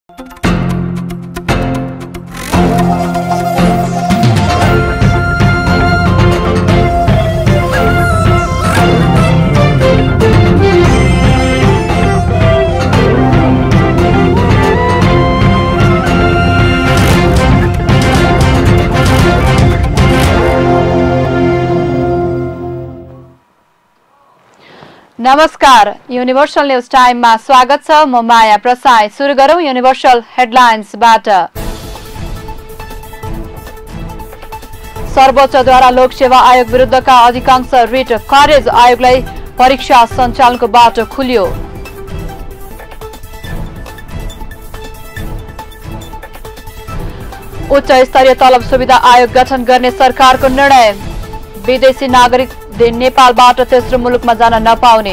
नमस्कार, universal news टाइममा स्वागत छ। म माया प्रसाई। सुरु गरौं युनिभर्सल हेडलाइन्सबाट। सर्वोच्चद्वारा लोकसेवा आयोग विरुद्धका अधिकांश रिट खारेज, आयोगलाई परीक्षा सञ्चालनको बाटो खुल्यो। उच्च स्तरीय तलब सुविधा आयोग गठन गर्ने सरकारको निर्णय। विदेशी नागरिक नेपालबाट तेस्रो मुलुकमा जान नपाउने।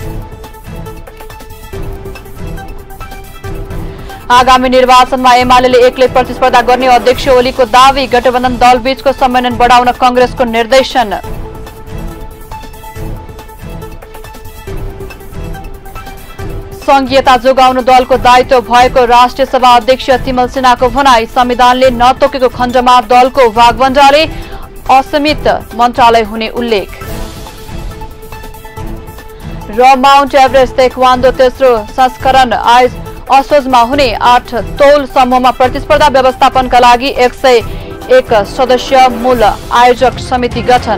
आगामी निर्वाचनमा एमालेले एक्लै प्रतिस्पर्धा गर्ने अध्यक्ष ओलीको दावी। गठबन्धन दलबीचको सम्मेलन बढाउन कांग्रेसको निर्देशन। संघीयता जोगाउनु दलको दायित्व भएको राष्ट्रिय सभा अध्यक्ष तिमल सिन्हाको भनाई। संविधानले नतोकेको खण्डमा दलको भागबण्डाले असीमित मन्त्रालय हुने उल्लेख। र माउन्ट एभरेस्ट ताइक्वान्डो तेस्रो संस्करण असोजमा हुने। 8 तौल समूहमा प्रतिस्पर्धा व्यवस्थापनका लागि 101 सदस्य मूल आयोजक समिति गठन।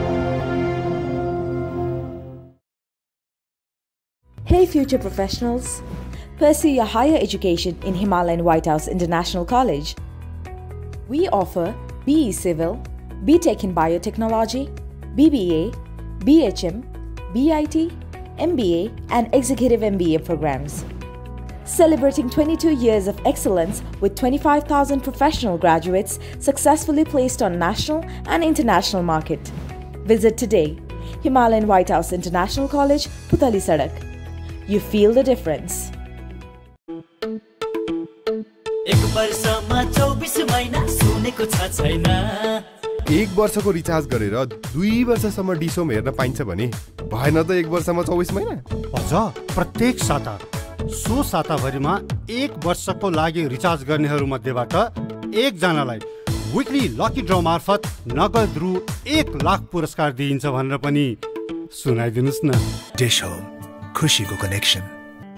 Hey future professionals, pursue your higher education in Himalayan White House International College. We offer BE Civil, BTech in Biotechnology, BBA, BHM, BIT, MBA and Executive MBA programs. Celebrating 22 years of excellence with 25,000 professional graduates successfully placed on national and international market. Visit today, Himalayan White House International College, Putali Sadak. You feel the difference. एक वर्षको recharge गरेर 2 वर्षसम्म डिसोम हेर्न पाइन्छ भने भएन त 1 वर्षमा 24 महिना? अझ प्रत्येक साता सो साताभरिमा 1 वर्षको लागि रिचार्ज गर्नेहरू मध्येबाट 1 जनालाई विकली लकी ड्र मार्फत नगद रु 1 लाख पुरस्कार दिइन्छ भनेर पनि सुनाइदिनुस् न। डिश होम, खुशीको कनेक्सन।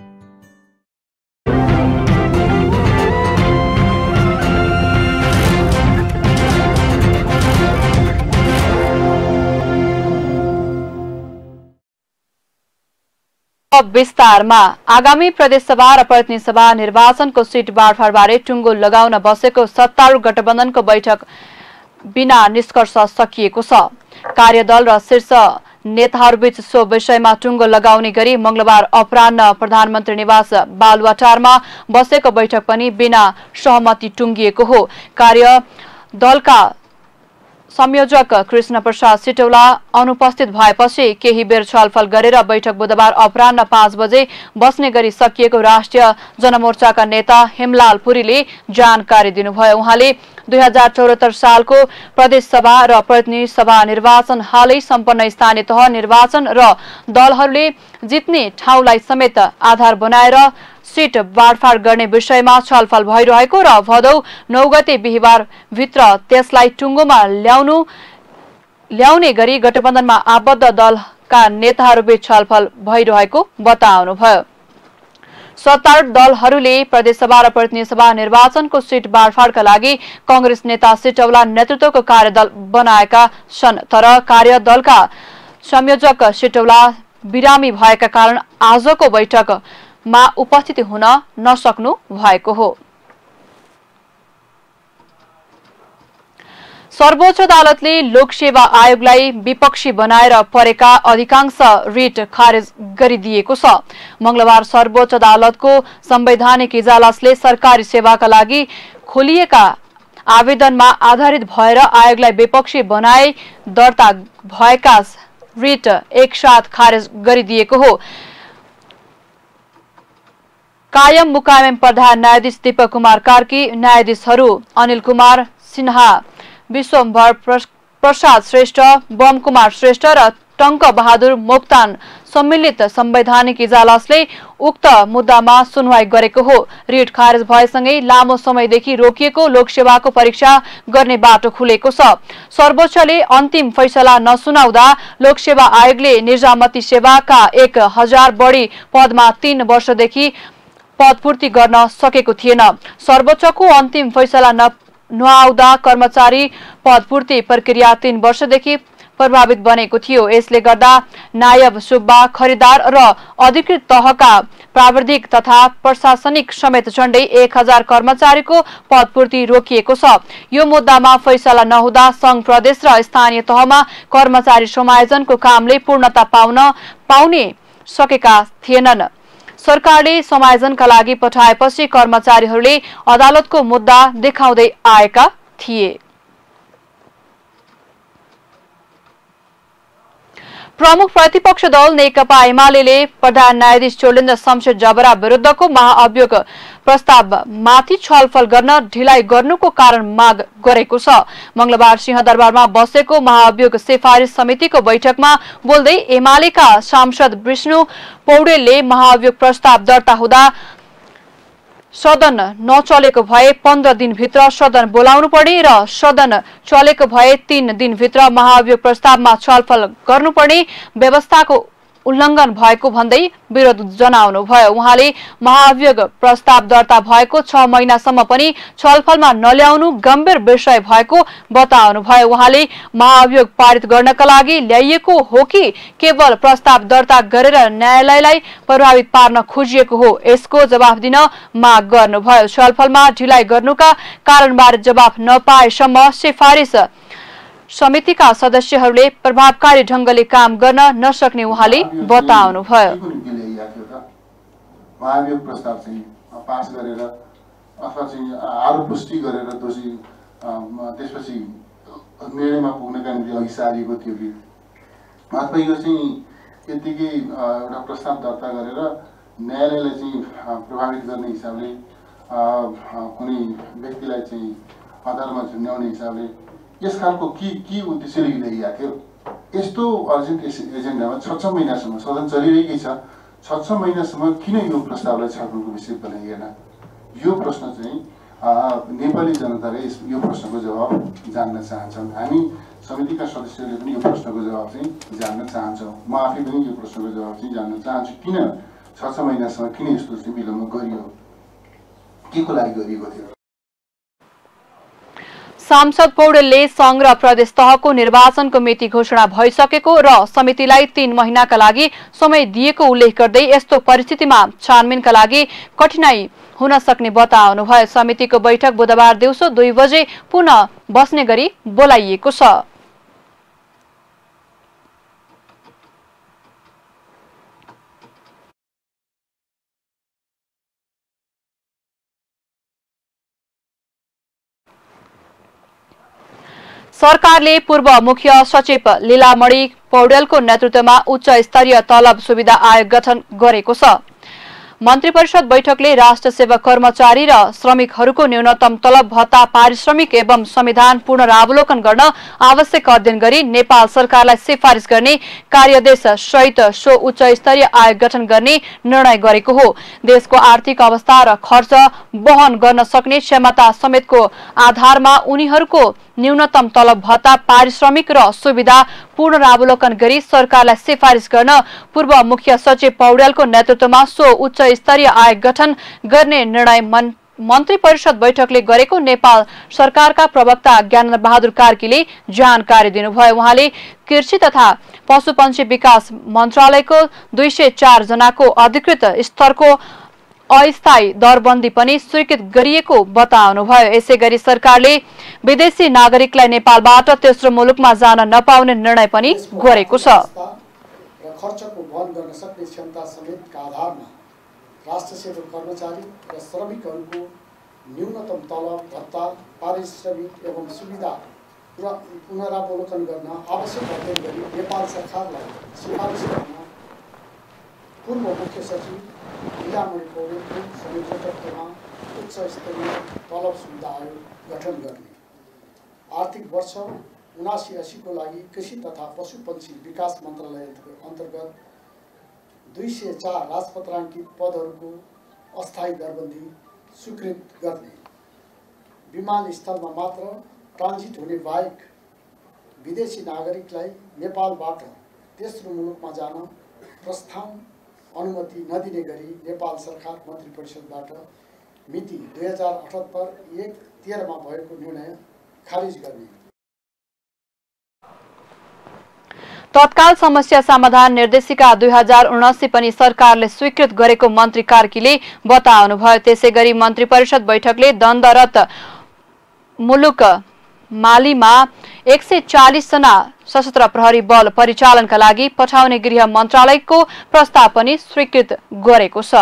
अब विस्तारमा। आगामी प्रदेशसभा र प्रतिनिधि सभा निर्वाचनको सिट बाँडफाँडबारे टुङ्गो लगाउन बसेको सत्तारूढ गठबन्धनको बैठक बिना निष्कर्ष सकिएको छ। कार्यदल र शीर्ष नेताहरूबीच सो विषयमा टुङ्गो लगाउने गरी मंगलबार अपराह्न प्रधानमन्त्री निवास बालुवाटारमा बसेको बैठक पनि बिना सहमति टुङ्गिएको हो। कार्यदलका संयोजक कृष्ण प्रसाद सिटौला अनुपस्थित भएपछि केही बेर छलफल गरेर बैठक बुधबार अपराह्न 5 बजे बस्ने गरी सकिएको राष्ट्रिय जनमोर्चाका नेता हेमलाल पुरीले जानकारी दिनुभयो। उहाँले 2074 सालको प्रदेश सभा र प्रतिनिधि सभा निर्वाचन हालै सम्पन्न स्थानीय तह निर्वाचन र दलहरूले जित्ने ठाउँलाई समेत आधार बनाएर सीट बाँडफाँड गर्ने विषयमा छलफल भइरहेको र भदौ 9 गते बिहीबार भित्र त्यसलाई टुङ्गोमा ल्याउने गरी गठबन्धनमा आबद्ध दलका नेताहरूबीच छलफल भइरहेको बताउनुभयो। सत्तारूढ दलहरूले प्रदेशसभा र प्रतिनिधि सभा निर्वाचनको सीट बाँडफाँडका लागि कांग्रेस नेता सिटौला नेतृत्वको कार्यदल बनाएका छन्। तर कार्यदलका संयोजक सिटौला बिरामी भएका कारण आजको बैठकमा उपस्थित हुन नसक्नु भएको हो। सर्वोच्च अदालतले लोकसेवा आयोगलाई विपक्षी बनाएर परेका अधिकांश रिट खारेज गरिदिएको छ। मंगलबार सर्वोच्च अदालतको संवैधानिक इजलासले सरकारी सेवाका लागि खोलिएका आवेदनमा आधारित भएर आयोगलाई विपक्षी बनाए दर्ता भएका रिट एकसाथ खारेज गरिदिएको हो। कायम मुकायम प्रधान न्यायाधीश दीपक कुमार कार्की, न्यायाधीशहरू अनिल कुमार सिन्हा, विश्वम्भर प्रसाद श्रेष्ठ, बम कुमार श्रेष्ठ र टंक बहादुर मोक्तान सम्मिलित संवैधानिक इजलासले उक्त मुद्दामा सुनवाई गरेको हो। रिट खारेज भएसँगै लामो समयदेखि रोकिएको लोकसेवाको परीक्षा गर्ने बाटो खुलेको छ। सर्वोच्चले अन्तिम फैसला नसुनाउँदा लोकसेवा आयोगले निजामती सेवाका 1000 बढी पदमा 3 वर्षदेखि पदपूर्ति गर्न सकेको थिएन। सर्वोच्चको अन्तिम फैसला नआउँदा कर्मचारी पदपूर्ति प्रक्रिया 3 वर्षदेखि प्रभावित बनेको थियो। यसले गर्दा नायब सुब्बा, खरिदार र अधिकृत तहका प्राविधिक तथा प्रशासनिक समेत झण्डै 1000 कर्मचारीको पदपूर्ति रोकिएको छ। यो मुद्दामा फैसला नहुँदा संघ प्रदेश र स्थानीय तहमा कर्मचारी समायोजनको कामले पूर्णता पाउने सकेका थिएनन्। सरकारले समायोजनका लागि पठाएपछि कर्मचारीहरूले अदालतको मुद्दा देखाउँदै आएका थिए। प्रमुख प्रतिपक्ष दल नेकपा एमाले प्रधान न्यायाधीश चोलेन्द्र शमशेर जबरा विरुद्धको महाअभियोग प्रस्तावमाथि छलफल गर्न ढिलाइ गर्नुको कारण माग गरेको छ। मंगलबार सिंहदरबारमा बसेको महाअभियोग सिफारिस समितिको बैठकमा बोल्दै एमालेका सांसद विष्णु पौडेलले महाअभियोग प्रस्ताव दर्ता हुँदा सदन नचलेको भए 15 दिनभित्र सदन बोलाउनु पर्ने र सदन चलेको भए 3 दिनभित्र महाअभियोग प्रस्तावमा छलफल गर्नुपर्ने व्यवस्थाको उल्लंघन भएको भन्दै विरोध जनाउनु भयो। उहाँले महाअभियोग प्रस्ताव दर्ता भएको 6 महिनासम्म पनि छलफलमा नल्याउनु गम्भीर विषय भएको बताउनु भयो। उहाँले महाअभियोग पारित गर्नका लागि ल्याइएको हो कि केवल प्रस्ताव दर्ता गरेर न्यायालयलाई प्रभावित पार्न खोजिएको हो, यसको जवाफ दिन माग गर्नुभयो। छलफलमा ढिलाइ गर्नुका कारणबारे जवाफ नपाएसम्म सिफारिस समितिका सदस्यहरूले प्रभावकारी ढंगले काम गर्न नसक्ने उहाँले बताउनुभयो। महाअभियोग प्रस्ताव चाहिँ पास गरेर अथवा चाहिँ आरोप पुष्टि गरेर दोषी त्यसपछि निर्णयमा पुग्नका निम्ति अघि सारिएको थियो कि अथवा यो चाहिँ यतिकै एउटा प्रस्ताव दर्ता गरेर न्यायालयलाई चाहिँ प्रभावित गर्ने हिसाबले कुनै व्यक्तिलाई चाहिँ अदालतमा झुन्ड्याउने हिसाबले यस खालको के उद्देश्यले ल्याइएको थियो। यस्तो अर्जेन्ट एजेन्डामा 6 महिनासम्म सदन चलिरहेकै छ। 6 महिनासम्म किन यो प्रस्तावलाई छलफलको विषय बनाइएन? यो प्रश्न चाहिँ नेपाली जनताले यो प्रश्नको जवाब जान्न चाहन्छौँ। हामी समितिका सदस्यहरूले पनि यो प्रश्नको जवाब चाहिँ जान्न चाहन्छौँ। म आफै पनि यो प्रश्नको जवाब चाहिँ जान्न चाहन्छु। किन 6 महिनासम्म किन यस्तो चाहिँ विलम्ब गरियो, के को लागि गरिएको थियो? सांसद पौडेलले संघ र प्रदेश तहको निर्वाचनको मिति घोषणा भइसकेको र समितिलाई 3 महिनाका लागि समय दिएको उल्लेख गर्दै यस्तो परिस्थितिमा छानबिनका लागि कठिनाई हुन सक्ने बताउनुभयो। समितिको बैठक बुधबार दिउँसो 2 बजे पुनः बस्ने गरी बोलाइएको छ। सरकारले पूर्व मुख्य सचिव लीलामणि पौडेलको नेतृत्वमा उच्च स्तरीय तलब सुविधा आयोग गठन गरेको छ। मन्त्री परिषद बैठकले राष्ट्र सेवक कर्मचारी र श्रमिकहरूको न्यूनतम तलब भत्ता पारिश्रमिक एवं संविधान पुनरावलोकन गर्न आवश्यक अध्ययन गरी नेपाल सरकारलाई सिफारिस गर्ने कार्यादेश सहित सो उच्च स्तरीय आयोग गठन गर्ने निर्णय गरेको हो। देशको आर्थिक अवस्था र खर्च वहन गर्न सक्ने क्षमता समेतको आधारमा उनीहरूको न्यूनतम तलब भत्ता पारिश्रमिक र सुविधा पुनरावलोकन गरी सरकारलाई सिफारिस गर्न पूर्व मुख्य सचिव पौडेलको नेतृत्वमा सो उच्च स्तरीय आयोग गठन गर्ने निर्णय मन्त्री परिषद बैठकले गरेको नेपाल सरकारका प्रवक्ता ज्ञान बहादुर कार्कीले जानकारी दिनुभयो। उहाँले कृषि तथा पशुपन्छी विकास मन्त्रालयको 204 जनाको अधिकृत स्तरको अस्थायी दरबन्दी पनि स्वीकृत गरिएको बताउनुभयो। यसैगरी सरकारले विदेशी नागरिकलाई नेपालबाट तेस्रो मुलुकमा जान नपाउने निर्णय पनि गरेको छ। खर्चको वहन गर्न सक्ने क्षमता समेतका आधारमा राष्ट्र सेवक कर्मचारी र श्रमिकहरूको न्यूनतम तलब भत्ता पारिश्रमिक एवं सुविधा पुनरावलोकन गर्न आवश्यक अध्ययन गरी नेपाल सरकारलाई सिफारिस गर्न पूर्व मुख्य सचिव लीलामणि पौडेलको संयोजकत्वमा उच्च स्तरीय तलब सुविधा आयोग गठन गर्ने, आर्थिक वर्ष 79-80 को लागि कृषि तथा पशुपक्षी विकास मन्त्रालय अन्तर्गत 204 राजपत्राङ्कित पदहरूको अस्थायी दरबन्दी स्वीकृत गर्ने, विमानस्थलमा मात्र ट्रान्जिट हुने बाहेक विदेशी नागरिकलाई नेपालबाट तेस्रो मुलुकमा जान प्रस्थान अनुमति नदिने गरी नेपाल सरकार मन्त्री परिषदबाट मिति 2078-1-13 मा भएको निर्णय खारिज गर्ने। तत्काल समस्या समाधान निर्देशिका 2079 पनि सरकारले स्वीकृत गरेको मन्त्री कार्कीले बताउनुभयो। त्यसैगरी मन्त्री परिषद बैठकले दण्डरत मुलुक मालीमा 140 जना सशस्त्र प्रहरी बल परिचालनका लागि पठाउने गृह मन्त्रालयको प्रस्ताव पनि स्वीकृत गरेको छ।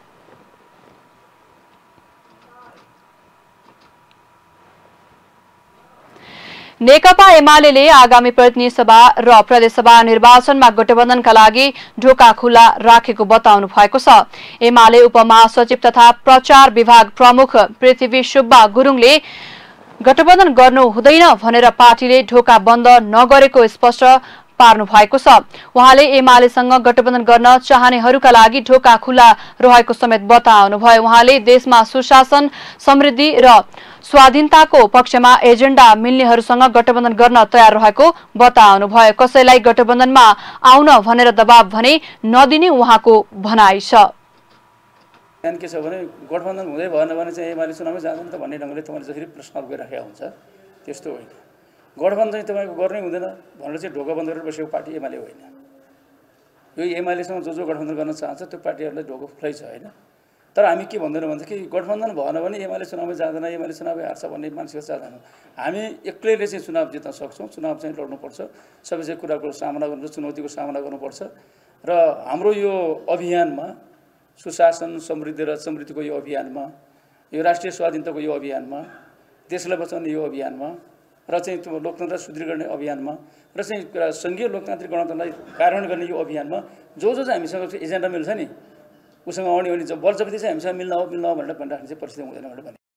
नेकपा एमाले आगामी प्रतिनिधि सभा र प्रदेशसभा निर्वाचनमा गठबन्धनका लागि ढोका खुला राखेको बताउनु भएको छ। एमाले उपमहासचिव तथा प्रचार विभाग प्रमुख पृथ्वी सुब्बा गुरुङले गठबन्धन गर्नु हुँदैन भनेर पार्टीले ढोका बन्द नगरेको स्पष्ट पार्नु भएको छ। उहाँले एमालेसँग गठबन्धन गर्न चाहनेहरूका लागि ढोका खुला रहेको समेत बताउनुभयो। उहाँले देशमा सुशासन, समृद्धि र स्वाधीनताको पक्षमा एजेन्डा मिल्नेहरूसँग गठबन्धन गर्न तयार रहेको बताउनुभयो। कसैलाई गठबन्धनमा आउन भनेर दबाब भने नदिने उहाँको भनाइ छ। के छ भने गठबन्धन हुँदै भएन भने चाहिँ एमाले चुनावमै जाँदैन त भन्ने ढङ्गले तपाईँले जसरी प्रश्नहरू गरिराखेका हुन्छ त्यस्तो होइन। गठबन्धन चाहिँ तपाईँको गर्नै हुँदैन भनेर चाहिँ ढोका बन्द गरेर बसेको पार्टी एमाले होइन। यो एमालेसँग जो गठबन्धन गर्न चाहन्छ त्यो पार्टीहरूलाई ढोका खुलै छ होइन। तर हामी के भन्दैनौँ भने कि गठबन्धन भएन भने एमाले चुनावमै जाँदैन, एमाले चुनावै हार्छ भन्ने मानसिकता चाहँदैन। हामी एक्लैले चाहिँ चुनाव जित्न सक्छौँ, चुनाव चाहिँ लड्नुपर्छ, सबै चाहिँ कुराको सामना गर्नुपर्छ, चुनौतीको सामना गर्नुपर्छ। र हाम्रो यो अभियानमा सुशासन, समृद्धि र समृद्धिको यो अभियानमा, यो राष्ट्रिय स्वाधीनताको यो अभियानमा, देशलाई बचाउने यो अभियानमा र चाहिँ त्यो लोकतन्त्र सुदृढ गर्ने अभियानमा र चाहिँ सङ्घीय लोकतान्त्रिक गणतन्त्रलाई कार्यान्वयन गर्ने यो अभियानमा जो चाहिँ हामीसँग एजेन्डा मिल्छ नि उसँग आउने भने बल जबती चाहिँ हामीसँग मिल्न हो भनेर भनिराख्ने चाहिँ परिस्थिति हुँदैन भनेर भने।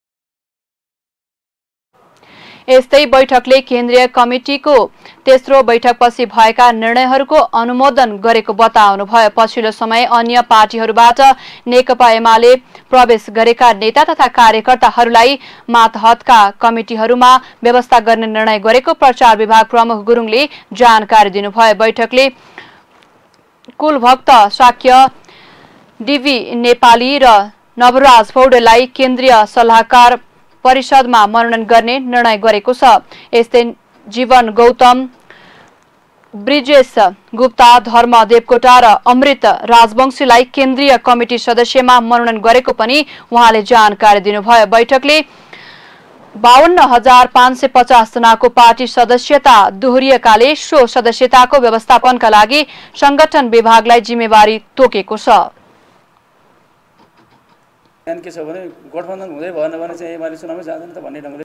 यस्तै बैठकले केन्द्रीय कमिटिको तेस्रो बैठकपछि भएका निर्णयहरूको अनुमोदन गरेको बताउनुभयो। पछिल्लो समय अन्य पार्टीहरूबाट नेकपा एमाले प्रवेश गरेका नेता तथा कार्यकर्ताहरूलाई मातहतका कमिटिहरूमा व्यवस्था गर्ने निर्णय गरेको प्रचार विभाग प्रमुख गुरुङले जानकारी दिनुभयो। बैठकले कुलभक्त शाक्य, डीवी नेपाली र नवराज पौडेललाई केन्द्रीय सल्लाहकार परिषदमा मनोनयन गर्ने निर्णय गरेको छ। यस्तै जीवन गौतम, ब्रिजेश गुप्ता, धर्म देवकोटा र अमृत राजवंशीलाई केन्द्रीय कमिटी सदस्यमा मनोनयन गरेको पनि उहाँले जानकारी दिनुभयो। बैठकले 52,550 जनाको पार्टी सदस्यता दोहोरिएकाले सो सदस्यताको व्यवस्थापनका लागि संगठन विभागलाई जिम्मेवारी तोकेको छ। के छ भने गठबन्धन हुँदै भएन भने चाहिँ एमाले चुनावमै जाँदैन त भन्ने ढङ्गले।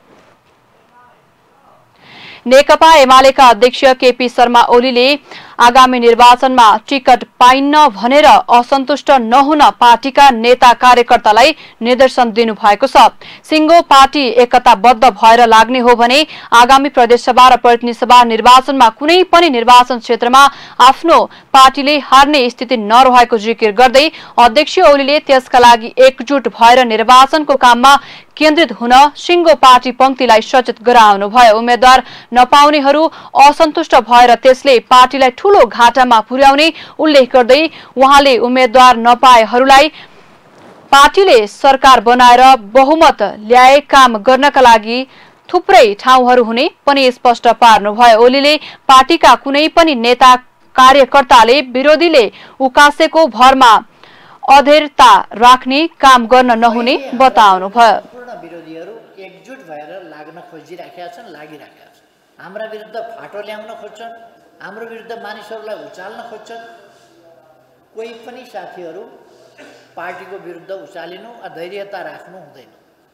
नेकपा एमालेका अध्यक्ष केपी शर्मा ओलीले आगामी निर्वाचनमा टिकट पाइन्न भनेर असन्तुष्ट नहुन पार्टीका नेता कार्यकर्तालाई निर्देशन दिनुभएको छ। सिङ्गो पार्टी एकताबद्ध भएर लाग्ने हो भने आगामी प्रदेशसभा र प्रतिनिधि सभा निर्वाचनमा कुनै पनि निर्वाचन क्षेत्रमा आफ्नो पार्टीले हार्ने स्थिति नरहेको जिकिर गर्दै अध्यक्ष ओलीले त्यसका लागि एकजुट भएर निर्वाचनको काममा केन्द्रित हुन सिङ्गो पार्टी पंक्तिलाई सचेत गराउनुभयो। उम्मेद्वार नपाउनेहरू असन्तुष्ट भएर त्यसले पार्टीलाई ठूलो घाटामा पुर्याउने उल्लेख गर्दै उहाँले उम्मेद्वार नपाएहरूलाई पार्टीले सरकार बनाएर बहुमत ल्याए काम गर्नका लागि थुप्रै ठाउँहरू हुने पनि स्पष्ट पार्नुभयो। ओलीले पार्टीका कुनै पनि नेता कार्यकर्ताले विरोधीले उकासेको भरमा अधेरता राख्ने काम गर्न नहुने बताउनुभयो। विरोधीहरू एकजुट भएर लाग्न खोजिराखेका छन्, लागिराखेका छन्। हाम्रा विरुद्ध फाटो ल्याउन खोज्छन्, हाम्रो विरुद्ध मानिसहरूलाई उचाल्न खोज्छन्। कोही पनि साथीहरू पार्टीको विरुद्ध उचालिनु अधैर्यता राख्नु हुँदैन।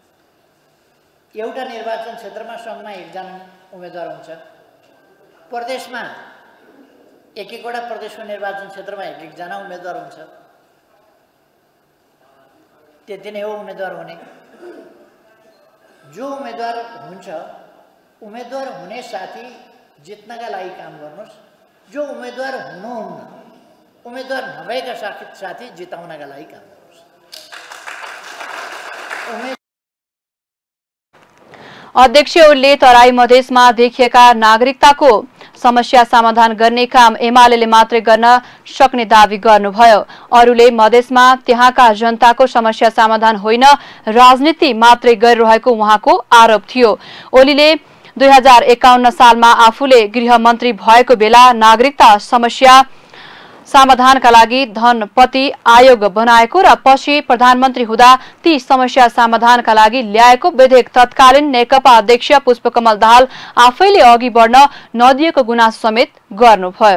एउटा निर्वाचन क्षेत्रमा सङ्घमा एकजना उम्मेदवार हुन्छ, प्रदेशमा एक-एकवटा प्रदेशको निर्वाचन क्षेत्रमा एक-एकजना उम्मेदवार हुन्छ। त्यति नै हो उम्मेदवार हुने। जो उम्मेदवार हुन्छ उम्मेदवार हुने साथी जित्नका लागि काम गर्नुहोस्, जो उम्मेदवार हुनुहुन्न उम्मेदवार नभएका साथी जिताउनका लागि काम गर्नुहोस्। अध्यक्ष ओलीले तराई मधेसमा देखिएका नागरिकताको समस्या समाधान गर्ने काम एमालेले मात्रै गर्न सक्ने दावी गर्नुभयो। अरूले मधेसमा त्यहाँका जनताको समस्या समाधान होइन राजनीति मात्रै गरिरहेको उहाँको आरोप थियो। ओलीले 2051 सालमा आफूले गृहमन्त्री भएको बेला नागरिकता समस्या समाधानका लागि धनपति आयोग बनाएको र पछि प्रधानमन्त्री हुँदा ती समस्या समाधानका लागि ल्याएको विधेयक तत्कालीन नेकपा अध्यक्ष पुष्पकमल दाहाल आफैले अघि बढ्न नदिएको गुनासो समेत गर्नुभयो।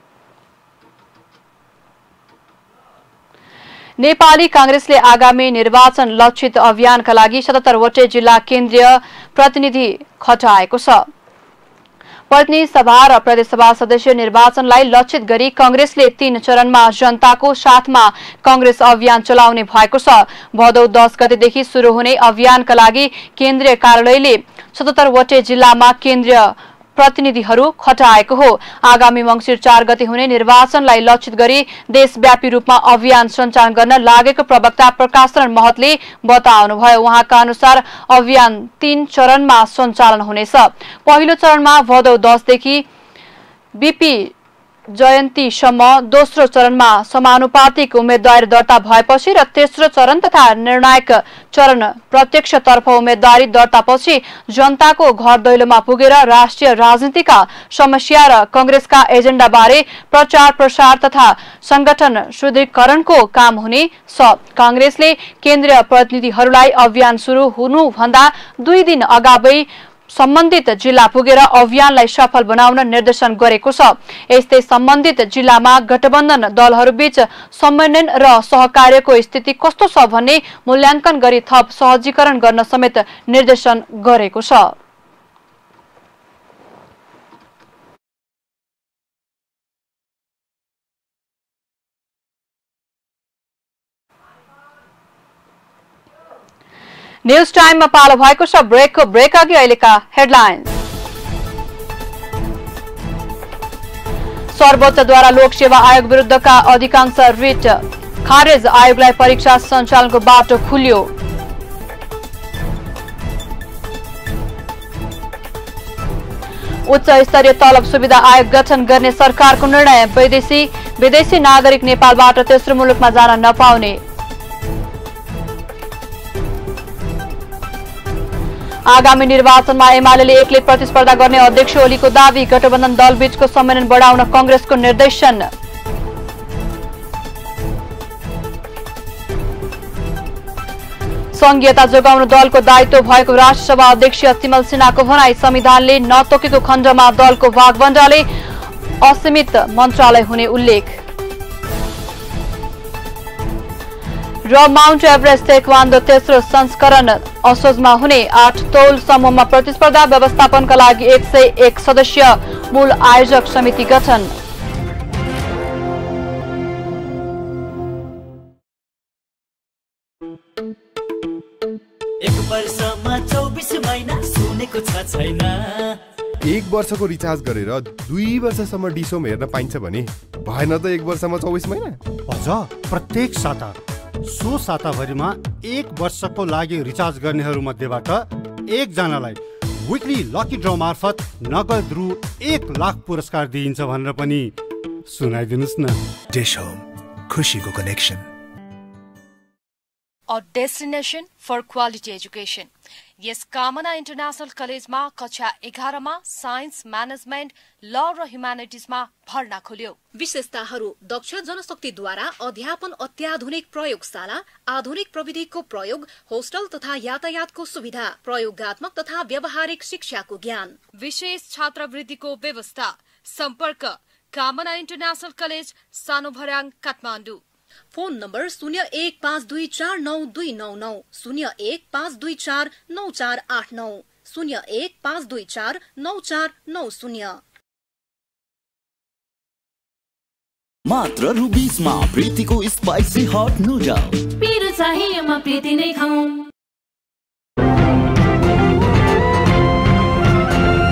नेपाली कांग्रेसले आगामी निर्वाचन लक्षित अभियानका लागि 77 वटै जिल्ला केन्द्रीय प्रतिनिधि खटाएको छ। प्रतिनिधि सभा र प्रदेशसभा सदस्य निर्वाचनलाई लक्षित गरी कांग्रेसले 3 चरणमा जनताको साथमा कांग्रेस अभियान चलाउने भएको छ। भदौ 10 गतेदेखि शुरू हुने अभियानका लागि केन्द्रीय कार्यालयले 77 वटै जिल्लामा केन्द्रीय प्रतिनिधिहरू खटाएको हो। आगामी मंसिर 4 गते हुने निर्वाचनलाई लक्षित गरी देशव्यापी रूपमा अभियान सञ्चालन गर्न लागेको प्रवक्ता प्रकाशरण महतले बताउनुभयो। उहाँका अनुसार अभियान 3 चरणमा सञ्चालन हुनेछ। पहिलो चरणमा भदौ 10 देखि बीपी जयन्तीसम्म, दोस्रो चरणमा समानुपातिक उम्मेदवारी दर्ता भएपछि र तेस्रो चरण तथा निर्णायक चरण प्रत्यक्षतर्फ उम्मेदवारी दर्तापछि जनताको घर दैलोमा पुगेर राष्ट्रिय राजनीतिका समस्या र कांग्रेसका एजेन्डाबारे प्रचार प्रसार तथा संगठन सुदृढीकरणको काम हुने छ। कांग्रेसले केन्द्रीय प्रतिनिधिहरूलाई अभियान शुरू हुनुभन्दा 2 दिन अगावै सम्बन्धित जिल्ला पुगेर अभियानलाई सफल बनाउन निर्देशन गरेको छ। यस्तै सम्बन्धित जिल्लामा गठबन्धन दलहरूबीच समन्वय र सहकार्यको स्थिति कस्तो छ भन्ने मूल्याङ्कन गरी थप सहजीकरण गर्न समेत निर्देशन गरेको छ। न्यूज टाइममा पालो भएको छ ब्रेकको ब्रेक अघि अहिलेका हेडलाइन्स। सर्वोच्चद्वारा लोकसेवा आयोग विरुद्धका अधिकांश रिट खारेज, आयोगलाई परीक्षा सञ्चालनको बाटो खुल्यो। उच्च स्तरीय तलब सुविधा आयोग गठन गर्ने सरकारको निर्णय, विदेशी नागरिक नेपालबाट तेस्रो मुलुकमा जान नपाउने। आगामी निर्वाचनमा एमालेले एक्लै प्रतिस्पर्धा गर्ने अध्यक्ष ओलीको दावी, गठबन्धन दलबीचको सम्मेलन बढाउन कांग्रेसको निर्देशन। संघीयता जोगाउन दलको दायित्व भएको राष्ट्रसभा अध्यक्ष तिमल सिन्हाको भनाई, संविधानले नतोकेको खण्डमा दलको भागबण्डाले असीमित मन्त्रालय हुने उल्लेख। र माउन्ट एभरेस्ट ताइक्वान्डो तेस्रो संस्करण असोजमा हुने, 8 तौल समूहमा प्रतिस्पर्धा व्यवस्थापनका लागि 101 सदस्य मूल आयोजक समिति गठन। एक वर्षमा 24 महिना सुनेको छ छैन। 1 वर्षको रिचार्ज गरेर 2 वर्षसम्म डिसोम हेर्न पाइन्छ भने भएन त 1 वर्षमा 24 महिना? अझ प्रत्येक साता सो साताभरिमा 1 वर्षको लागि रिचार्ज गर्नेहरू मध्येबाट 1 जनालाई विकली लकी ड्र मार्फत नगद रु 1 लाख पुरस्कार दिइन्छ भनेर पनि सुनाइदिनुस् न। डिश होम, खुशीको connection. A destination for quality education. यस कामना इन्टरनेशनल कलेजमा कक्षा 11 मा साइन्स, म्यानेजमेन्ट, ल र ह्युम्यानिटिजमा भर्ना खोल्यो। विशेषताहरू: दक्ष जनशक्तिद्वारा अध्यापन, अत्याधुनिक प्रयोगशाला, आधुनिक प्रविधिको प्रयोग, होस्टल तथा यातायातको सुविधा, प्रयोगात्मक तथा व्यावहारिक शिक्षाको ज्ञान, विशेष छात्रवृत्तिको व्यवस्था। सम्पर्क: कामना इन्टरनेशनल कलेज, सानो भर्याङ, काठमाडौँ। Phone number 0152492299, 0152499489, 0152499490। मात्र रु 20 मा प्रीतिको स्पाइसी हट नुडल। पिरो चाहिए म प्रीति नै खाऊं।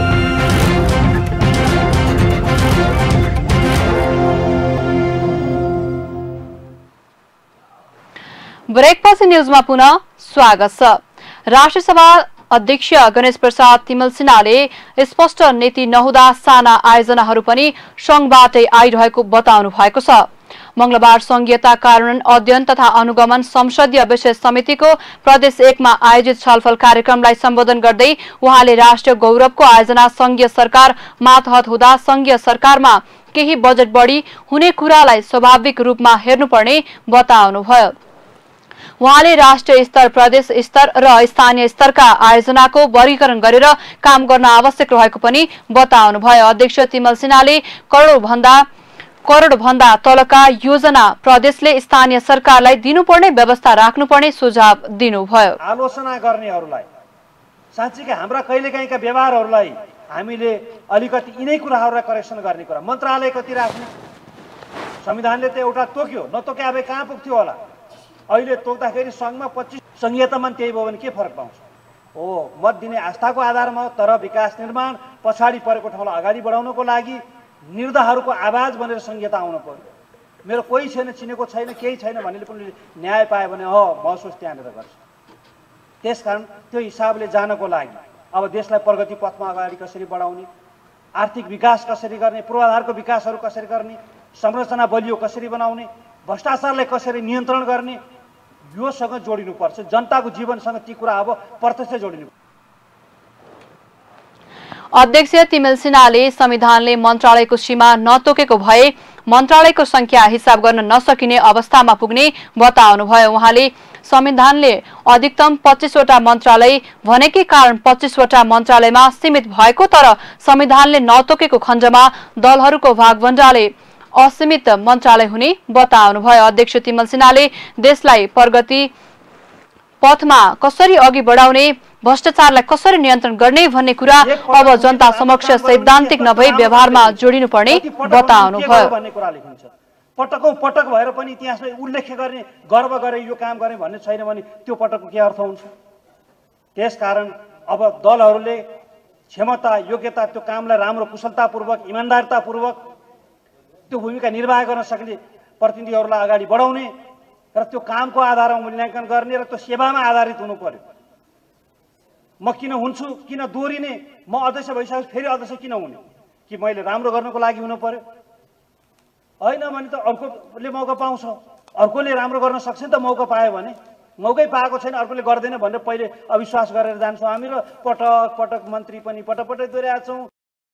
ब्रेकपछि न्यूजमा पुनः स्वागत छ। राष्ट्रिय सभा अध्यक्ष गणेश प्रसाद तिमल सिन्हाले स्पष्ट नीति नहुँदा साना आयोजनाहरू पनि संघबाटै आइरहेको बताउनु भएको छ। मंगलबार संघीयता कार्यान्वयन अध्ययन तथा अनुगमन संसदीय विशेष समितिको प्रदेश 1 मा आयोजित छलफल कार्यक्रमलाई सम्बोधन गर्दै उहाँले राष्ट्रिय गौरवको आयोजना संघीय सरकार मातहत हुँदा संघीय सरकारमा केही बजेट बढी हुने कुरालाई स्वाभाविक रूपमा हेर्नुपर्ने बताउनुभयो। उहाँले राष्ट्रिय स्तर, प्रदेश स्तर र स्थानीय स्तरका आयोजनाको वर्गीकरण गरेर काम गर्न आवश्यक रहेको पनि बताउनुभयो। अध्यक्ष तिमल सिन्हाले करोड भन्दा तलका योजना प्रदेशले स्थानीय सरकारलाई दिनुपर्ने व्यवस्था राख्नुपर्ने सुझाव दिनुभयो। आलोचना गर्नेहरूलाई साँच्चीकै हाम्रा कहिलेकाहीँका व्यवहारहरूलाई हामीले अलिकति यिनै कुराहरूलाई करेक्सन गर्ने कुरा मन्त्रालय कति राख्ने, संविधानले त एउटा तोक्यो, नतोके अब कहाँ पुग्थ्यो होला। अहिले तोक्दाखेरि संघमा 25 संघीयतामा त्यही भयो भने के फरक पाउँछ? हो, मत दिने आस्थाको आधारमा, तर विकास निर्माण पछाडि परेको ठाउँलाई अगाडि बढाउनको लागि निर्धाहरूको आवाज बनेर संघीयता आउनु पर्यो। मेरो कोही छैन, चिनेको छैन, केही छैन भन्नेले पनि न्याय पायो भने महसुस त्यहाँनिर गर्छ। त्यसकारण त्यो हिसाबले जानको लागि अब देशलाई प्रगति पथमा अगाडि कसरी बढाउने, आर्थिक विकास कसरी गर्ने, पूर्वाधारको विकासहरू कसरी गर्ने, संरचना बलियो कसरी बनाउने, भ्रष्टाचारलाई कसरी नियन्त्रण गर्ने, योसँग जोडिनुपर्छ। जनताको जीवनसँग ती कुरा अब प्रत्यक्ष जोडिनु। अध्यक्ष तिमल सिन्हाले संविधानले मन्त्रालयको सीमा नतोकेको भए मन्त्रालयको संख्या हिसाब गर्न नसकिने अवस्थामा पुग्ने बताउनुभयो। उहाँले संविधानले अधिकतम 25 वटा मन्त्रालय भनेकै कारण 25 वटा मन्त्रालयमा सीमित भएको, तर संविधानले नतोकेको खण्डमा दलहरूको भागभण्डाले असीमित मन्त्रालय हुने बताउनुभयो। अध्यक्ष तिमल सिन्हाले देशलाई प्रगति पथमा कसरी अघि बढाउने, भ्रष्टाचारलाई कसरी नियन्त्रण गर्ने भन्ने कुरा अब जनता समक्ष सैद्धान्तिक नभई व्यवहारमा जोडिनुपर्ने बताउनुभयो। पटकौं पटक भएर पनि इतिहासमा उल्लेख गर्ने, गर्व गरे यो काम गर्ने भन्ने छैन भने त्यो पटकको के अर्थ हुन्छ? त्यसकारण अब दलहरूले क्षमता, योग्यता, त्यो कामलाई राम्रो कुशलतापूर्वक, इमानदारितापूर्वक त्यो भूमिका निर्वाह गर्न सक्ने प्रतिनिधिहरूलाई अगाडि बढाउने र त्यो कामको आधारमा मूल्याङ्कन गर्ने र त्यो सेवामा आधारित हुनु पर्यो। म किन हुन्छु, किन दोहोरिने, म अध्यक्ष भइसकेपछि फेरि अध्यक्ष किन हुने, कि मैले राम्रो गर्नको लागि हुनु पर्यो? होइन भने त अर्कोले मौका पाउँछ, अर्कोले राम्रो गर्न सक्छ नि त। मौका पायो भने, मौकै पाएको छैन, अर्कोले गर्दैन भनेर पहिले अविश्वास गरेर जान्छौँ हामी र पटक पटक मन्त्री पनि पटक दोहोऱ्याएका छौँ।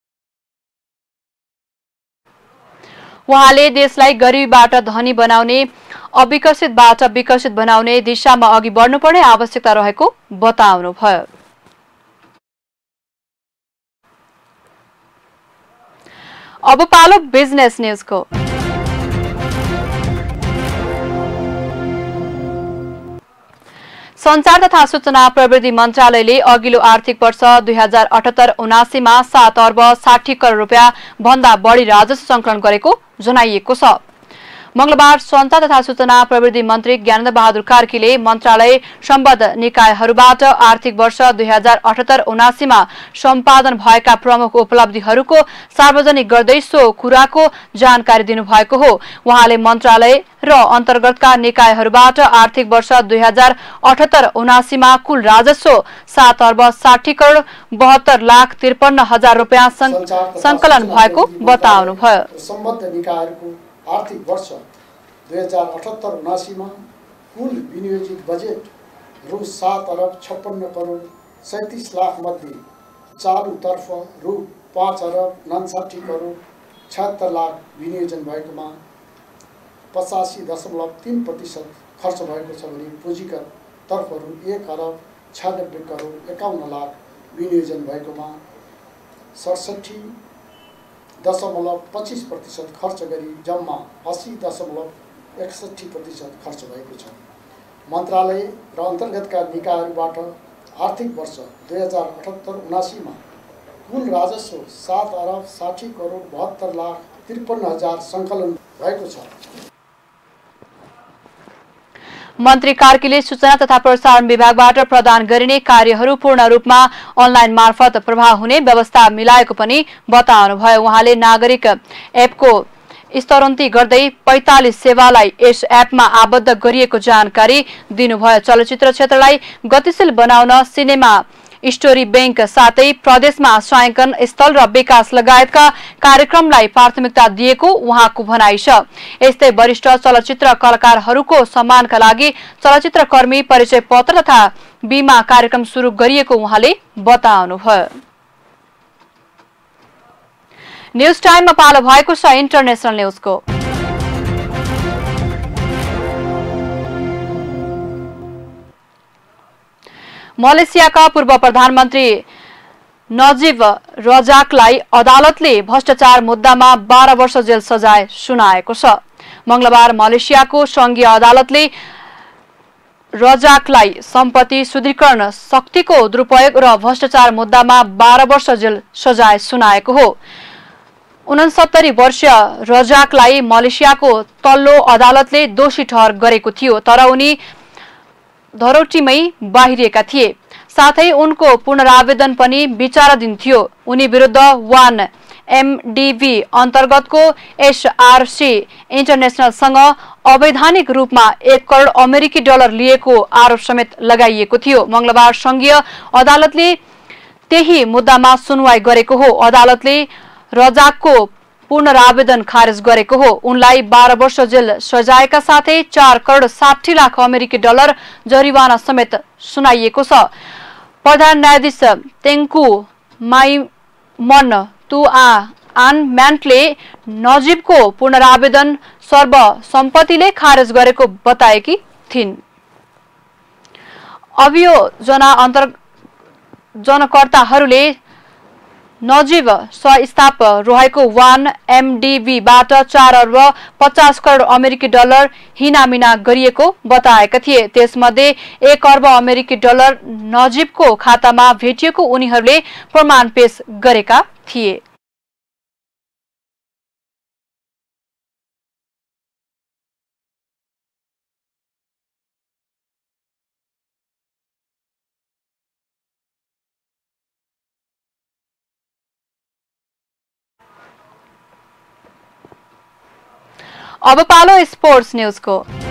उहाँले देशलाई गरिबीबाट धनी बनाउने, अविकसितबाट विकसित बनाउने दिशामा अघि बढ्नुपर्ने आवश्यकता रहेको बताउनुभयो। अब पालो बिजनेस न्यूजको। संचार तथा सूचना प्रविधि मन्त्रालयले अघिल्लो आर्थिक वर्ष 2078-79 मा 7 अर्ब 60 करोड रुपियाँ भन्दा बढी राजस्व संकलन गरेको जनाइएको छ। मंगलबार संचार तथा सूचना प्रविधि मन्त्री ज्ञानेन्द्र बहादुर कार्कीले मन्त्रालय सम्बद्ध निकायहरूबाट आर्थिक वर्ष 2078-79 मा सम्पादन भएका प्रमुख उपलब्धिहरूको सार्वजनिक गर्दै सो कुराको जानकारी दिनुभएको हो। उहाँले मन्त्रालय र अन्तर्गतका निकायहरूबाट आर्थिक वर्ष 2078-79 मा कुल राजस्व 7 अर्ब 60 करोड 72 लाख 53 हजार रुपियाँ संकलन भएको बताउनुभयो। सम्बद्ध निकायहरूको आर्थिक वर्ष 2078-79 में कुल विनियोजित बजेट रु 7 अरब 56 करोड 37 लाख मध्ये चालुतर्फ रु 5 अरब 69 करोड 76 लाख विनियोजन भएकोमा 85.3% खर्च भएको छ भने पुँजीगत तर्फ रु 1 अरब 96 करोड 51 लाख विनियोजन भएकोमा 67.25% खर्च गरी जम्मा 80.61% खर्च भएको छ। मन्त्रालय र अन्तर्गतका निकायहरूबाट आर्थिक वर्ष 2078-79 मा कुल राजस्व 7 अरब 60 करोड 72 लाख 53 हजार संकलन भएको छ। मन्त्री कार्कीले सूचना तथा प्रसारण विभागबाट प्रदान गरिने कार्यहरू पूर्ण रूपमा अनलाइन मार्फत प्रभाव हुने व्यवस्था मिलाएको पनि बताउनुभयो। उहाँले नागरिक एपको स्तरोन्नति गर्दै 45 सेवालाई यस एपमा आबद्ध गरिएको जानकारी दिनुभयो। चलचित्र क्षेत्रलाई गतिशील बनाउन सिनेमा स्टोरी बैंक साथै प्रदेशमा छायाङ्कन स्थल र विकास लगायतका कार्यक्रमलाई प्राथमिकता दिएको उहाँको भनाइ छ। यस्तै वरिष्ठ चलचित्र कलाकारहरूको सम्मानका लागि चलचित्रकर्मी परिचय पत्र तथा बीमा कार्यक्रम सुरु गरिएको उहाँले बताउनुभयो। न्यूज टाइममा पालो भएको छ इन्टरनेशनल न्यूजको। मलेसियाका पूर्व प्रधानमन्त्री नजिब रजाकलाई अदालतले भ्रष्टाचार मुद्दामा 12 वर्ष जेल सजाय सुनाएको छ। मंगलबार मलेसियाको संघीय अदालतले रजाकलाई सम्पत्ति शुद्धिकरण शक्तिको दुरुपयोग र भ्रष्टाचार मुद्दामा 12 वर्ष जेल सजाय सुनाएको हो। 69 वर्षीय रजाकलाई मलेसियाको तल्लो अदालतले दोषी ठहर गरेको थियो, तर उनी धरोटीमै बाहिरिएका थिए। साथै उनको पुनरावेदन पनि विचाराधीन थियो। उनी विरुद्ध 1MDB अन्तर्गतको SRC इन्टरनेशनलसँग अवैधानिक रूपमा 1 करोड अमेरिकी डलर लिएको आरोप समेत लगाइएको थियो। मंगलबार संघीय अदालतले त्यही मुद्दामा सुनवाई गरेको हो। अदालतले रजाकको पुनरावेदन खारेज गरेको हो। उनलाई 12 वर्ष जेल सजायका साथै 4 करोड 60 लाख अमेरिकी डलर जरिवाना समेत सुनाइएको छ। प्रधान न्यायाधीश तेङ्कु माइमन तुआनम्यान्टले नजिबको पुनरावेदन सर्वसम्मतिले खारेज गरेको बताएकी थिइन्। अभियोजनकर्ताहरूले नजिब सहस्थाप रहेको 1MDB बाट 4 अर्ब 50 करोड अमेरिकी डलर हिनामिना गरिएको बताएका थिए। त्यसमध्ये 1 अर्ब अमेरिकी डलर नजिबको खातामा भेटिएको उनीहरूले प्रमाण पेश गरेका थिए। अब पालो स्पोर्ट्स न्यूजको।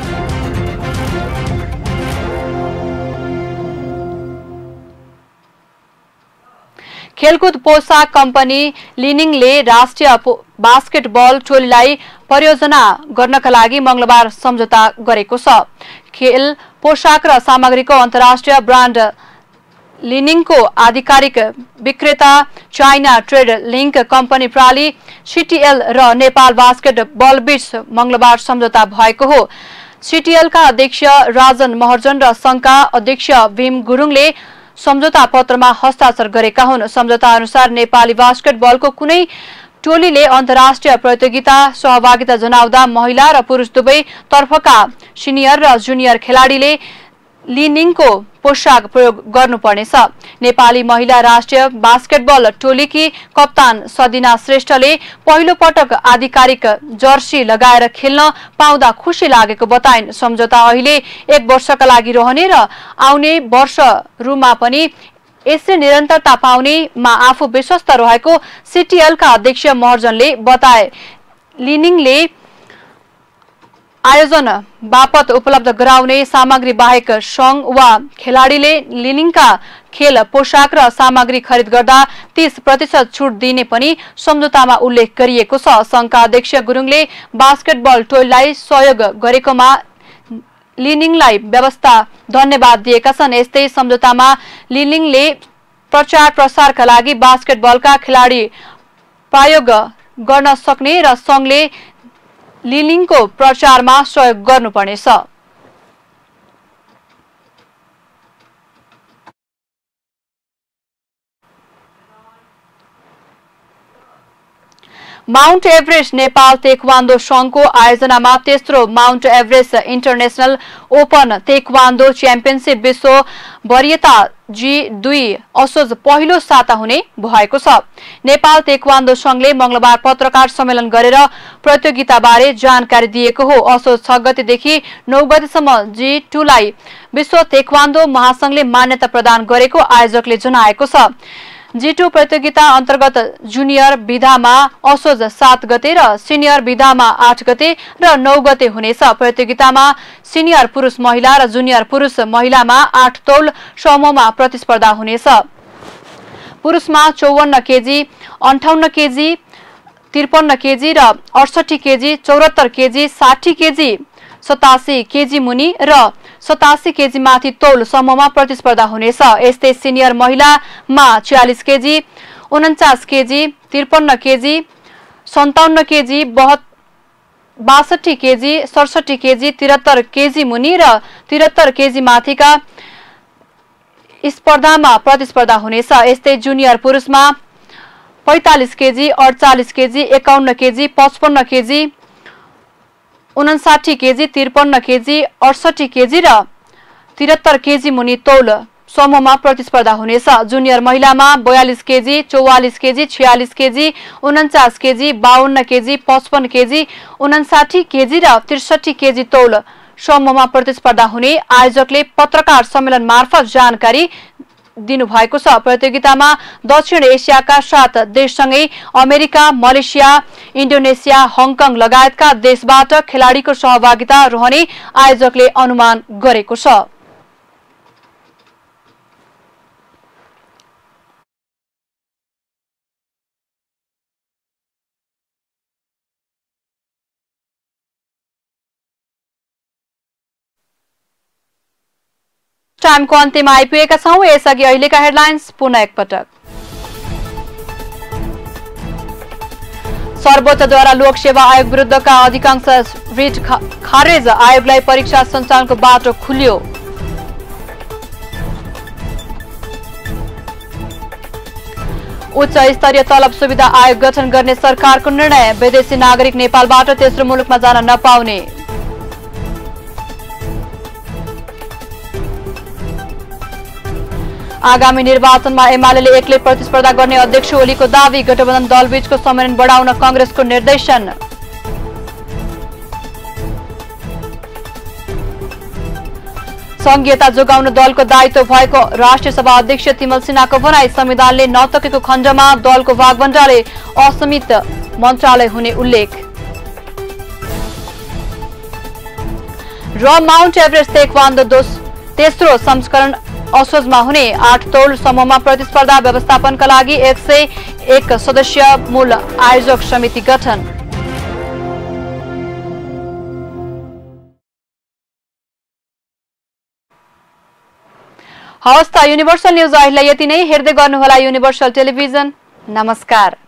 खेलकुद पोशाक कम्पनी लिनिङले राष्ट्रिय बास्केटबल टोलीलाई परियोजना गर्नका लागि मंगलबार सम्झौता गरेको छ। खेल पोशाक र सामग्रीको अन्तर्राष्ट्रिय ब्रान्ड लिनिङको आधिकारिक विक्रेता चाइना ट्रेड लिंक कम्पनी प्राली CTL र नेपाल बास्केटबल बीच मंगलबार सम्झौता भएको हो। CTL का अध्यक्ष राजन महर्जन र संघका अध्यक्ष भीम गुरुङले सम्झौता पत्रमा हस्ताक्षर गरेका हुन्। सम्झौता अनुसार नेपाली बास्केटबलको कुनै टोलीले अन्तर्राष्ट्रिय प्रतियोगिता सहभागिता जनाउँदा महिला र पुरुष दुवै तर्फका सिनियर र जुनियर खेलाडीले लिनिङको पोशाक प्रयोग गर्नुपर्नेछ। नेपाली महिला राष्ट्रिय बास्केटबल टोलीकी कप्तान सदिना श्रेष्ठले पहिलो पटक आधिकारिक जर्सी लगाएर खेल्न पाउँदा खुशी लागेको बताइन्। सम्झौता अहिले 1 वर्षका लागि रहने र आउने वर्षहरूमा पनि यसले निरन्तरता पाउनेमा आफू विश्वस्त रहेको CTL का अध्यक्ष महर्जनले बताए। लिनिङले आयोजन बापत उपलब्ध गराउने सामग्री बाहेक संघ वा खेलाडीले लिनिङका खेल पोशाक र सामग्री खरिद गर्दा 30% छुट दिने पनि सम्झौतामा उल्लेख गरिएको छ। संघका अध्यक्ष गुरुङले बास्केटबल टोलीलाई सहयोग गरेकोमा लिनिङलाई व्यवस्था धन्यवाद दिएका छन्। यस्तै सम्झौतामा लिनिङले प्रचार प्रसारका लागि बास्केटबलका खेलाडी प्रयोग गर्न सक्ने र संघले लिनिङको प्रचारमा सहयोग गर्नुपर्नेछ। माउन्ट एभरेस्ट नेपाल तेक्वान्दो संघको आयोजनामा तेस्रो Mount Everest international open taekwondo championship विश्व वरियता G2 असोज पहिलो साता हुने भएको छ। नेपाल तेक्वान्दो संघले मंगलबार पत्रकार सम्मेलन गरेर प्रतियोगिताबारे जानकारी दिएको हो। असोज 6 गतेदेखि 9 गतेसम्म G2 लाई विश्व तेक्वान्दो महासंघले मान्यता प्रदान गरेको आयोजकले जनाएको छ। G2 प्रतियोगिता अन्तर्गत जुनियर विधामा असोज 7 गते र सिनियर विधामा 8 गते र 9 गते हुनेछ। प्रतियोगितामा सिनियर पुरुष महिला र जुनियर पुरुष महिलामा 8 तौल समूहमा प्रतिस्पर्धा हुनेछ। पुरुषमा 54 केजी, 58 केजी, 53 केजी र 68 केजी, 74 केजी, 60 केजी, 87 केजी मुनि र 87 केजी माथि तौल समूहमा प्रतिस्पर्धा हुनेछ। यस्तै सिनियर महिलामा 46 KG, 49 KG, 53 KG, 57 KG, 62 KG, 67 KG, 73 KG मुनि र 73 केजी माथिका स्पर्धामा प्रतिस्पर्धा हुनेछ। यस्तै जुनियर पुरुषमा 45 KG, 48 KG, 51 KG, 55 KG, 59 KG, 53 KG, 68 KG र 73 केजी मुनि तौल समूहमा प्रतिस्पर्धा हुनेछ। जुनियर महिलामा 42 KG, 44 KG, 46 KG, 49 KG, 52 KG, 55 KG, 59 KG र 63 केजी तौल समूहमा प्रतिस्पर्धा हुने आयोजकले पत्रकार सम्मेलन मार्फत जानकारी दिनुभएको छ। प्रतियोगितामा दक्षिण एसियाका 7 देशसँगै अमेरिका, मलेसिया, इन्डोनेसिया, हङकङ लगायतका देशबाट खेलाडीको सहभागिता रहने आयोजकले अनुमान गरेको छ। टाइमको अन्त्यमा आइपुगेका छौं। यसअघि अहिलेका हेडलाइन्स पुनः एकपटक। सर्वोच्चद्वारा लोक सेवा आयोग विरुद्धका अधिकांश रिट खारेज, आयोगलाई परीक्षा सञ्चालनको बाटो खुल्यो। उच्च स्तरीय तलब सुविधा आयोग गठन गर्ने सरकारको निर्णय, विदेशी नागरिक नेपालबाट तेस्रो मुलुकमा जान नपाउने। आगामी निर्वाचनमा एमाले एक्लै प्रतिस्पर्धा गर्ने अध्यक्ष ओलीको दावी, गठबन्धन दलबीचको समन्वय बढाउन कांग्रेसको निर्देशन। संघीयता जोगाउन दलको दायित्व भएको राष्ट्रिय सभा अध्यक्ष तिमल सिन्हाको भनाई, संविधानले नतोकेको खण्डमा दलको भागबण्डाले असीमित मन्त्रालय हुने उल्लेख। र माउन्ट एभरेस्ट ताइक्वान्डो तेस्रो संस्करण असोजमा हुने 8 तौल समूहमा प्रतिस्पर्धा व्यवस्थापनका लागि 101 सदस्य मूल आयोजक समिति गठन। हवस् त युनिभर्सल न्यूज अहिले यति नै। हेर्दै गर्नुहोला युनिभर्सल टेलिभिजन। नमस्कार।